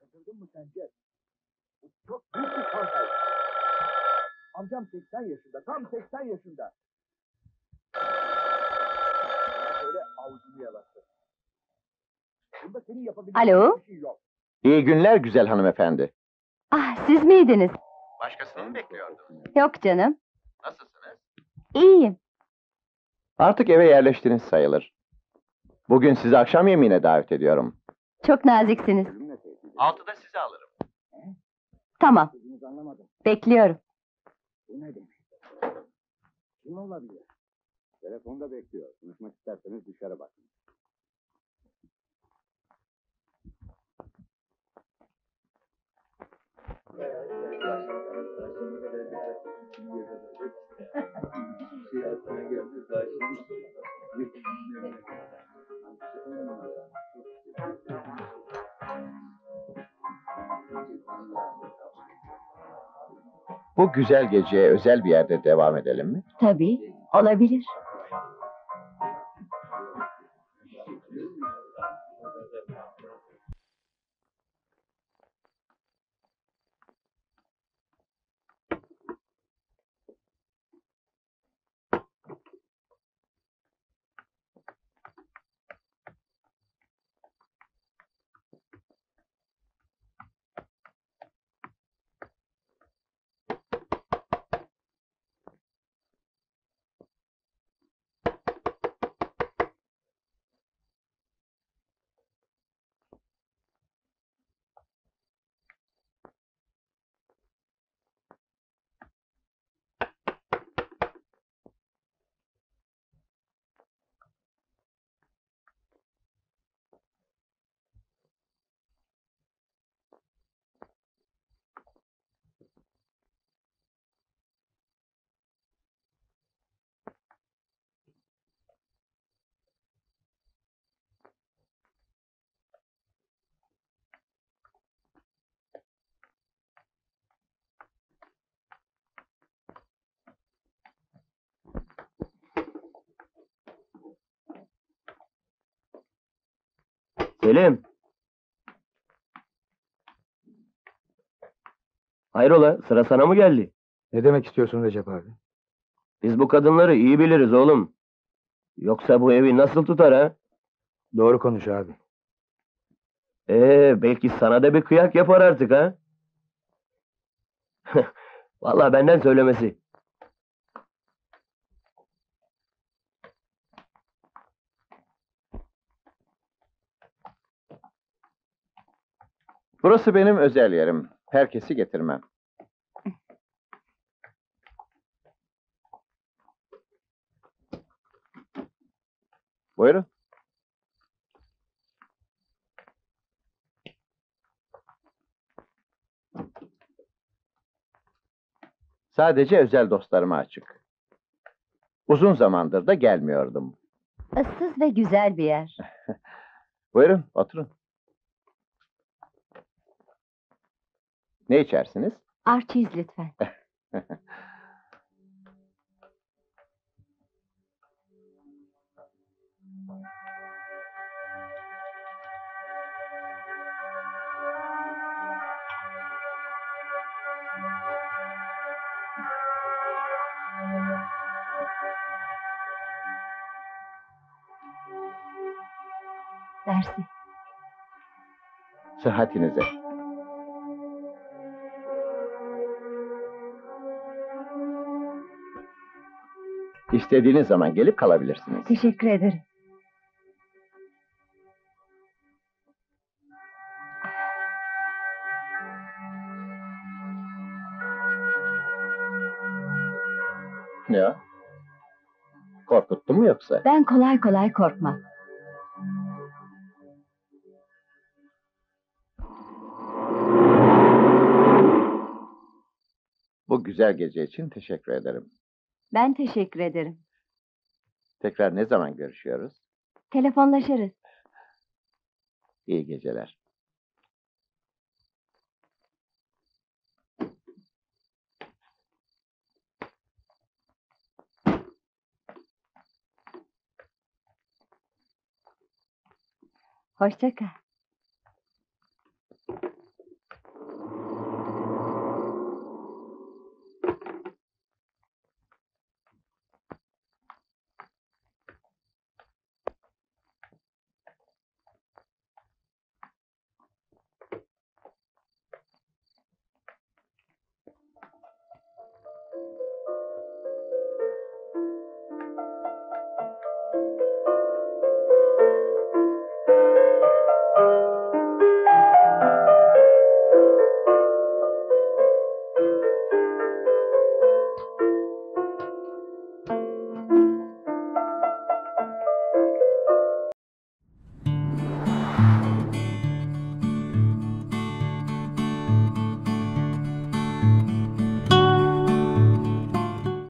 Çıldırdın mı sence? Bu çok büyük bir skandal. Amcam 80 yaşında, tam 80 yaşında. Böyle avucunu yalattı. Bunda senin yapabileceğin Alo? bir şey yok. İyi günler güzel hanımefendi. Ah, siz miydiniz? Başkasını mı bekliyordun? Yok canım. Nasılsınız? İyiyim. Artık eve yerleştiniz sayılır. Bugün sizi akşam yemeğine davet ediyorum. Çok naziksiniz. 6'da sizi alırım. Tamam, Sözünüzü anlamadım. bekliyorum. Bu ne demek? Kim olabilir? Telefonda bekliyor. Konuşmak isterseniz dışarı bakın. Bu güzel geceye özel bir yerde devam edelim mi? Tabii, olabilir. Selim. Hayrola, sıra sana mı geldi? Ne demek istiyorsun Recep abi? Biz bu kadınları iyi biliriz oğlum. Yoksa bu evi nasıl tutar ha? Doğru konuş abi. Belki sana da bir kıyak yapar artık ha? Vallahi benden söylemesi. Burası benim özel yerim. Herkesi getirmem. Buyurun. Sadece özel dostlarıma açık. Uzun zamandır da gelmiyordum. Issız ve güzel bir yer. Buyurun, oturun. Ne içersiniz? Arçiz lütfen. Dersi. Sıhhatinize. İstediğiniz zaman gelip kalabilirsiniz. Teşekkür ederim. Ne o? Korkuttun mu yoksa? Ben kolay kolay korkmam. Bu güzel gece için teşekkür ederim. Ben teşekkür ederim. Tekrar ne zaman görüşüyoruz? Telefonlaşırız. İyi geceler. Hoşça kal.